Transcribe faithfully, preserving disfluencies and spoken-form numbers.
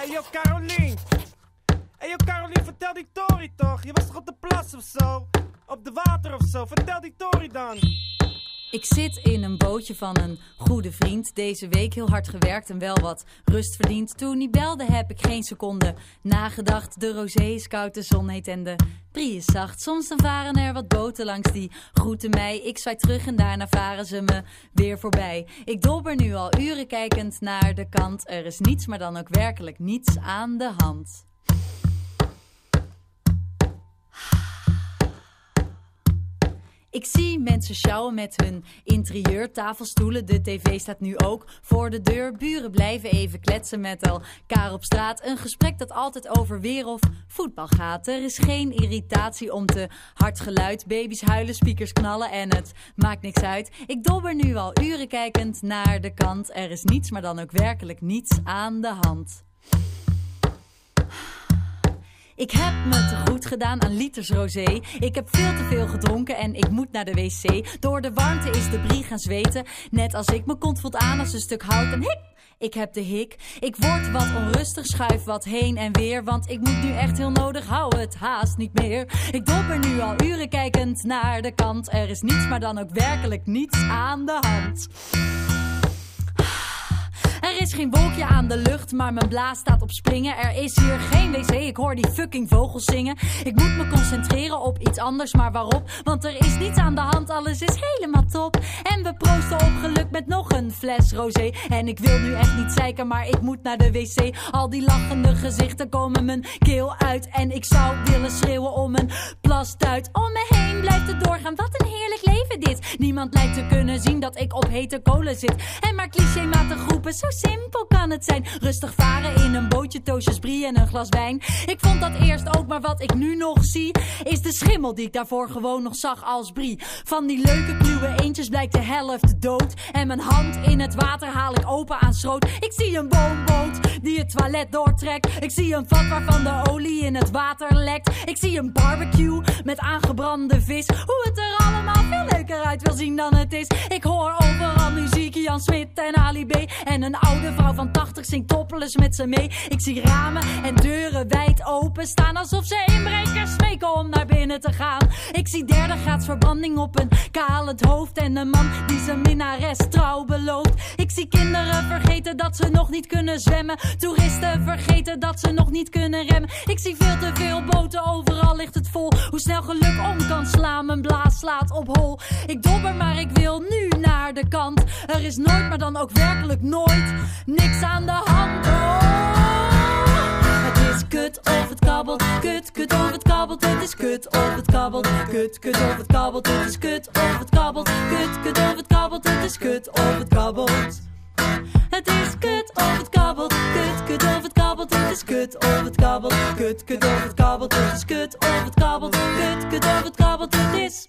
Hey yo, Carolien. Hey yo, Carolien, vertel die Tori toch? Je was toch op de plas of zo? Op de water of zo? Vertel die Tori dan. Ik zit in een bootje van een goede vriend. Deze week heel hard gewerkt en wel wat rust verdiend. Toen hij belde heb ik geen seconde nagedacht. De rosé is koud, de zon heet en de brie is zacht. Soms dan varen er wat boten langs die groeten mij. Ik zwaai terug en daarna varen ze me weer voorbij. Ik dobber nu al uren kijkend naar de kant. Er is niets, maar dan ook werkelijk niets aan de hand. Ik zie mensen sjouwen met hun interieur, tafelstoelen, de tv staat nu ook voor de deur. Buren blijven even kletsen met elkaar op straat. Een gesprek dat altijd over weer of voetbal gaat. Er is geen irritatie om te hard geluid. Baby's huilen, speakers knallen en het maakt niks uit. Ik dobber nu al uren kijkend naar de kant. Er is niets, maar dan ook werkelijk niets aan de hand. Ik heb me te goed gedaan aan liters rosé. Ik heb veel te veel gedronken en ik moet naar de wc. Door de warmte is de brie gaan zweten. Net als ik, mijn kont voelt aan als een stuk hout en hik. Ik heb de hik. Ik word wat onrustig, schuif wat heen en weer. Want ik moet nu echt heel nodig, hou het haast niet meer. Ik dobber nu al uren kijkend naar de kant. Er is niets, maar dan ook werkelijk niets aan de hand. Er is geen wolkje aan de lucht, maar mijn blaas staat op springen. Er is hier geen wc, ik hoor die fucking vogels zingen. Ik moet me concentreren op iets anders, maar waarop? Want er is niets aan de hand, alles is helemaal top. En we proosten op geluk met nog een fles rosé. En ik wil nu echt niet zeiken, maar ik moet naar de wc. Al die lachende gezichten komen mijn keel uit. En ik zou willen schreeuwen om een plastuit. Om me heen blijft het doorgaan, wat een heerlijk leven dit. Niemand lijkt te kunnen zien dat ik op hete kolen zit. En maar clichématig groepen, zo simpel kan het zijn. Rustig varen in een bootje, toosjes brie en een glas wijn. Ik vond dat eerst ook, maar wat ik nu nog zie is de schimmel die ik daarvoor gewoon nog zag als brie. Van die leuke kluwe eentjes blijkt de helft dood. En mijn hand in het water haal ik open aan schroot. Ik zie een boomboot die het toilet doortrekt. Ik zie een vat waarvan de olie in het water lekt. Ik zie een barbecue met aangebrande vis. Hoe het er allemaal veel leuker uit wil zien dan het is. Ik hoor overal muziek, Jan Smit en Ali B. En een oude vrouw van tachtig zingt topless met ze mee. Ik zie ramen en deuren wijd open staan, alsof ze inbrekers smeken om naar binnen te gaan. Ik zie derde graads verbranding op een kalend hoofd en een man die zijn minnares trouw belooft. Ik zie kinderen vergeten dat ze nog niet kunnen zwemmen. Toeristen vergeten dat ze nog niet kunnen remmen. Ik zie veel te veel boten, overal ligt het vol. Hoe snel geluk om kan slaan, mijn blaas slaat op hol. Ik dobber, maar ik wil nu naar de kant. Er is nooit, maar dan ook werkelijk nooit niks aan de hand. Oh, het is kut of het kabbelt. Kut, kut of het kabbelt. Het is kut of het kabbelt. Kut, kut of het kabbelt. Het is kut of het kabbelt. Kut, kut of het kabbelt. Het is kut of het kabbelt. Het is kut of het kabbelt. Kut, kut of het kabbelt. Het is kut of het kabbelt. Kut, kut of het kabbelt. Het is kut of het kabbelt. Kut, kut of het kabbelt. Het is...